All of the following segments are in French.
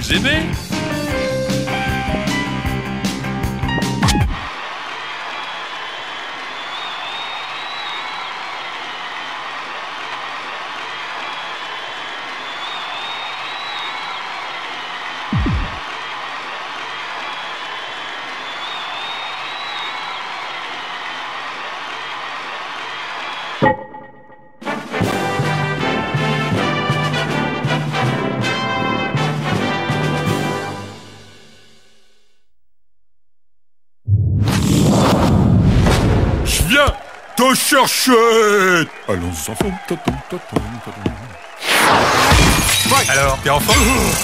Vous aimez? Viens te chercher. Allons enfants. Alors, t'es en forme?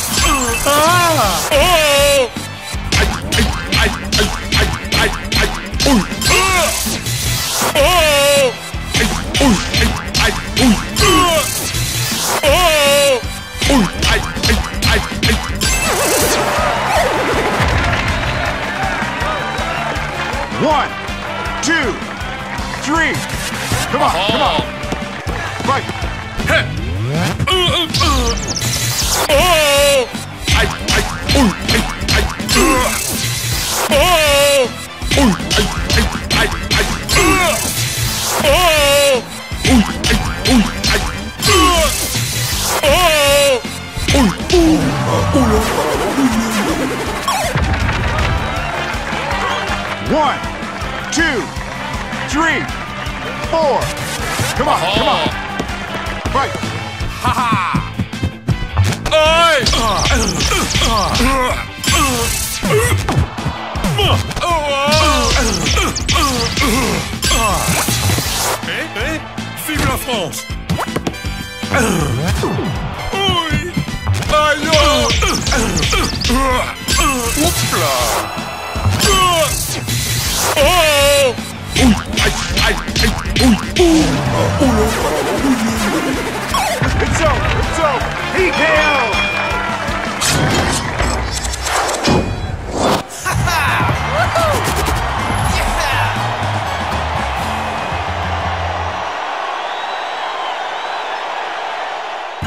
One, two, three. Come on, come on. Right. One, two, three, four. Come on, come on. Right. Vive la France. Oui. Aïe. Oups là. It's over, it's over. TKO.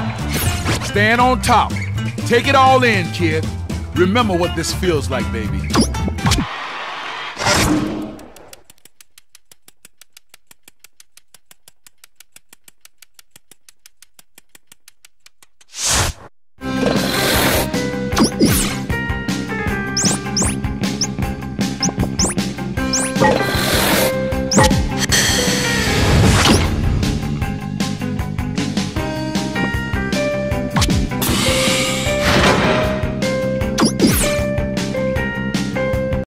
Stand on top. Take it all in, kid. Remember what this feels like, baby.